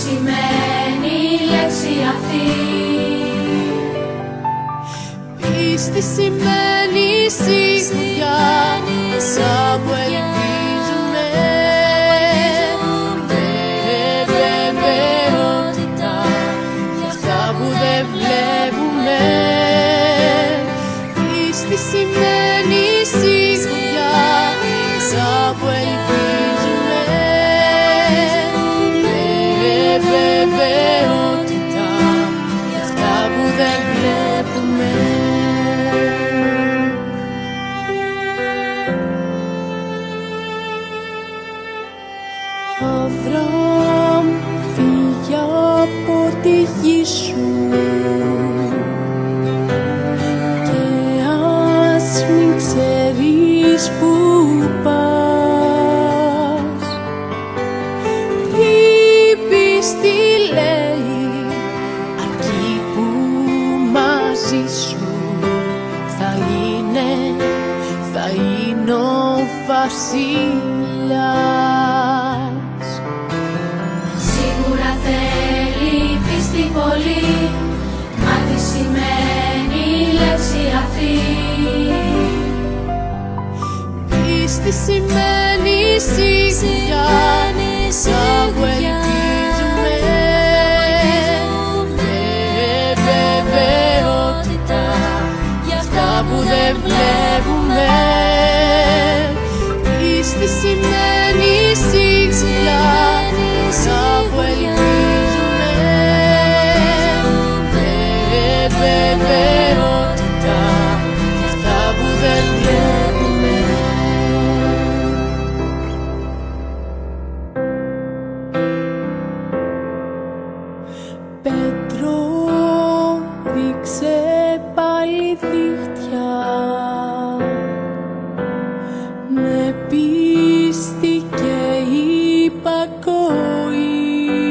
σημαίνει η λέξη αυτή? Πίστη σημαίνει σιγουριά, κάπου ελπίζουμε, με βεβαιότητα για αυτά που δεν βλέπουμε. Πίστη σημαίνει σιγουριά, κάπου ελπίζουμε, με βεβαιότητα για αυτά που δεν βλέπουμε. Αβραάμ, φύγε από τη γη σου και ας μην ξέρεις που πας. Η πίστη λέει αρκεί που μαζί σου θα είναι ο βασιλιάς. Σίγουρα θέλει πίστη πολύ, μα τι σημαίνει η λέξη αυτή? Πίστη σημαίνει σιγουριά, κάπου ελπίζουμε, με βεβαιότητα για αυτά που δεν βλέπουμε. Πίστη σημαίνει σιγουριά, κάπου ελπίζουμε, με βεβαιότητα για αυτά που δεν βλέπουμε. Πέτρο, ρίξε πάλι δίχτυα, με πίστη και υπακοή,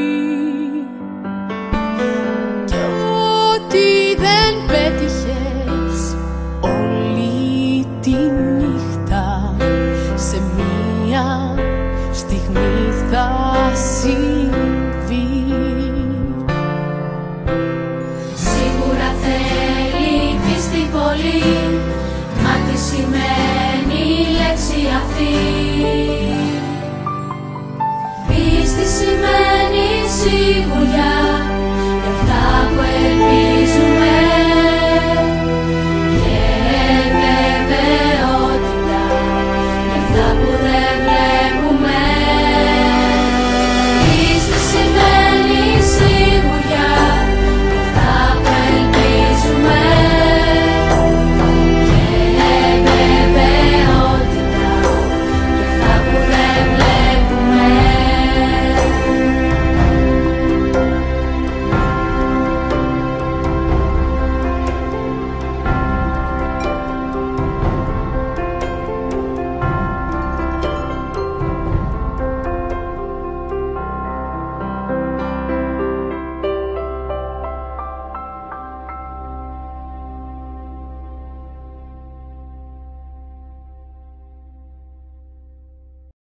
κι ό,τι δεν πέτυχες όλη τη νύχτα, σε μία στιγμή θα συμβεί. Σίγουρα θέλει πίστη πολύ, μα τι σημαίνει η λέξη αυτή? Πίστη σημαίνει σιγουριά,